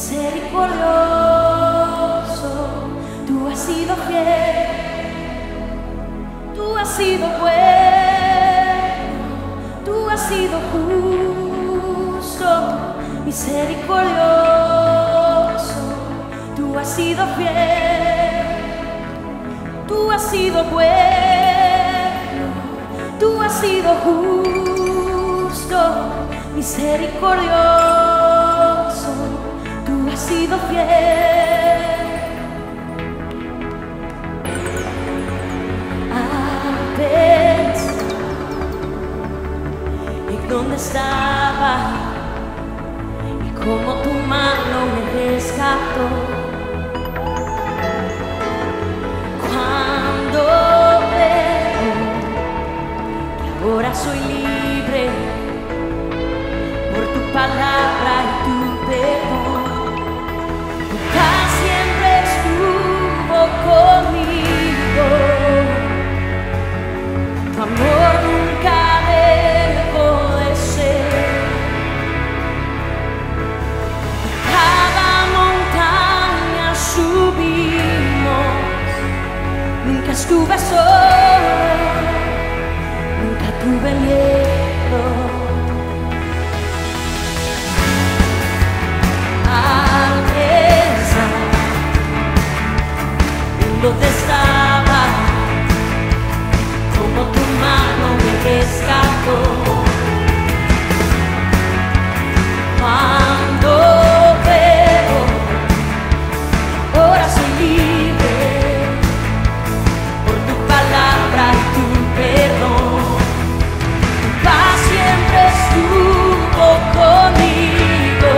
misericordioso, tú has sido fiel, tú has sido bueno, tú has sido justo, misericordioso, tú has sido fiel, tú has sido bueno, tú has sido justo, misericordioso, tú has sido fiel. Antes, ¿y dónde estaba? Y cómo tu mano me rescató. Cuando veo que ahora soy libre por tu palabra y tu perdón, tu paz siempre estuvo conmigo, tu amor nunca dejó de ser. Cada montaña subimos, nunca estuve solo, nunca tuve miedo. ¿Dónde estaba? Como tu mano me rescató. Cuando veo, ahora soy libre por tu palabra y tu perdón. Tu paz siempre estuvo conmigo,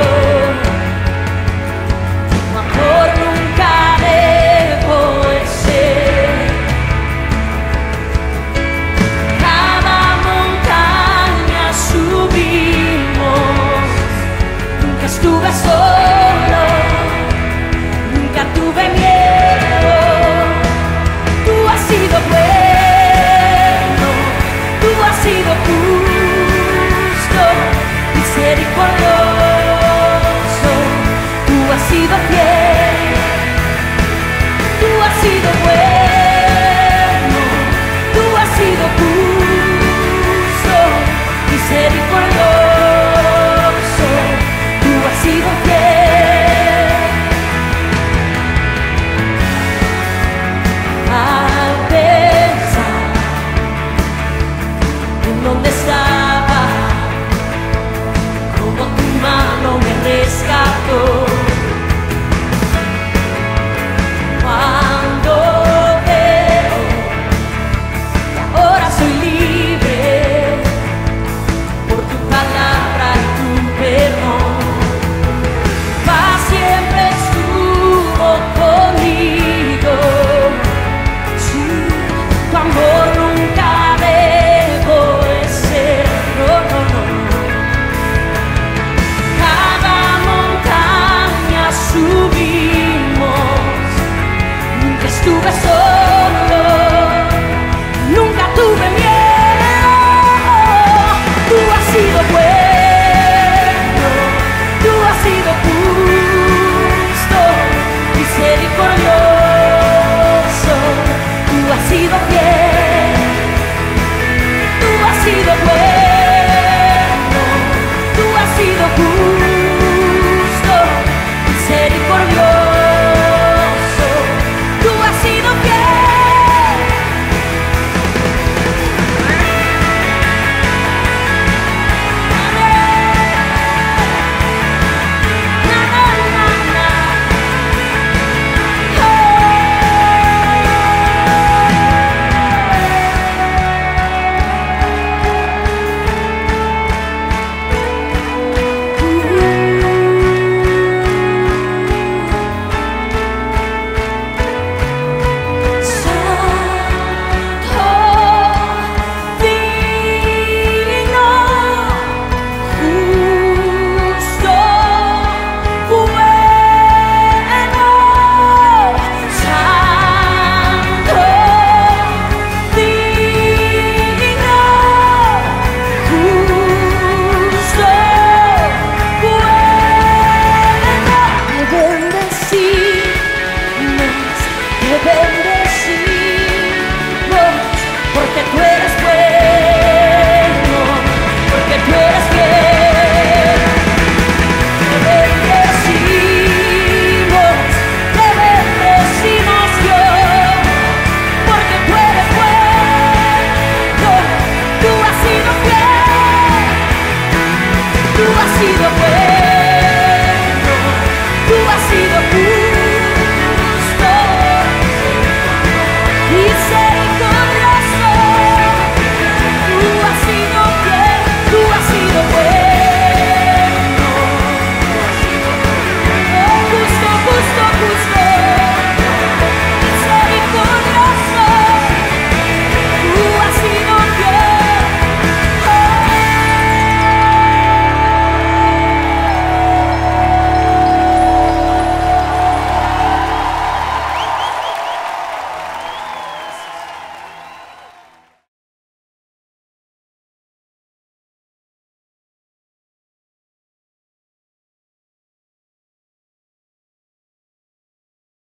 tu amor nunca dejó de ser. Cada montaña subimos, nunca estuve solo, nunca tuve miedo. Tú has sido bueno, tú has sido justo, misericordioso, tú has sido fiel, tú has sido bueno, tú has sido justo, misericordioso, tú has sido fiel. Al pensar en dónde estaba, como tu mano me rescató. Cuando veo que ahora soy libre por tu palabra y tu perdón, paz siempre estuvo conmigo. Sí, tu amor nunca dejó de ser. No, no, no. Cada montaña subimos, nunca estuve solo, nunca tuve miedo. Tú has sido bueno, tú has sido justo, misericordioso, tú has sido fiel, tú has sido bueno, tú has sido justo, misericordioso, tú has sido fiel. Aleluya. sido fiel.